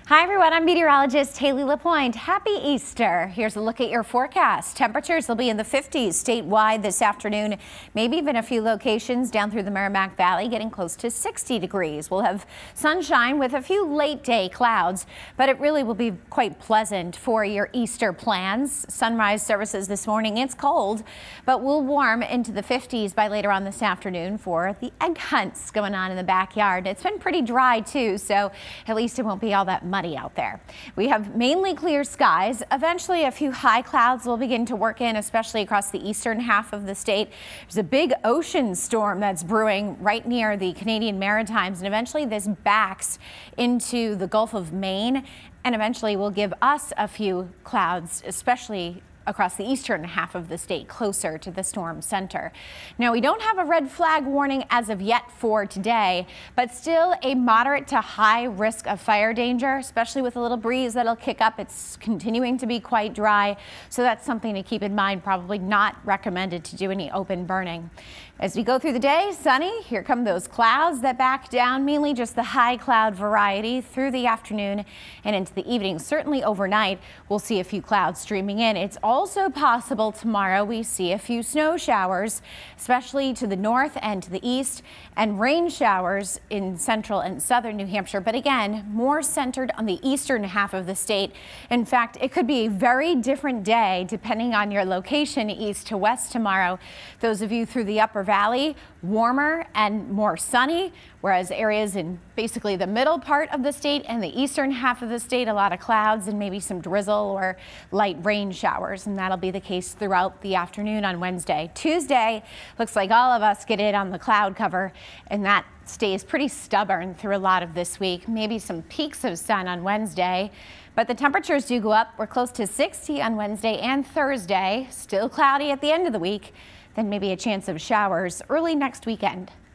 Hi everyone, I'm meteorologist Hayley LaPoint. Happy Easter. Here's a look at your forecast. Temperatures will be in the 50s statewide this afternoon, maybe even a few locations down through the Merrimack Valley getting close to 60 degrees. We'll have sunshine with a few late day clouds, but it really will be quite pleasant for your Easter plans. Sunrise services this morning. It's cold, but we'll warm into the 50s by later on this afternoon for the egg hunts going on in the backyard. It's been pretty dry too, so at least it won't be all that muddy out there. We have mainly clear skies. Eventually a few high clouds will begin to work in, especially across the eastern half of the state. There's a big ocean storm that's brewing right near the Canadian Maritimes, and eventually this backs into the Gulf of Maine and eventually will give us a few clouds, especially across the eastern half of the state, closer to the storm center. Now, we don't have a red flag warning as of yet for today, but still a moderate to high risk of fire danger, especially with a little breeze that'll kick up. It's continuing to be quite dry, so that's something to keep in mind. Probably not recommended to do any open burning. As we go through the day, sunny. Here come those clouds that back down, mainly just the high cloud variety through the afternoon and into the evening. Certainly overnight, we'll see a few clouds streaming in. It's also possible tomorrow we see a few snow showers, especially to the north and to the east, and rain showers in central and southern New Hampshire, but again, more centered on the eastern half of the state. In fact, it could be a very different day depending on your location east to west tomorrow. Those of you through the upper valley, warmer and more sunny, whereas areas in basically the middle part of the state and the eastern half of the state, a lot of clouds and maybe some drizzle or light rain showers, and that'll be the case throughout the afternoon on Wednesday. Tuesday, looks like all of us get in on the cloud cover, and that stays pretty stubborn through a lot of this week. Maybe some peaks of sun on Wednesday, but the temperatures do go up. We're close to 60 on Wednesday and Thursday. Still cloudy at the end of the week. Then maybe a chance of showers early next weekend.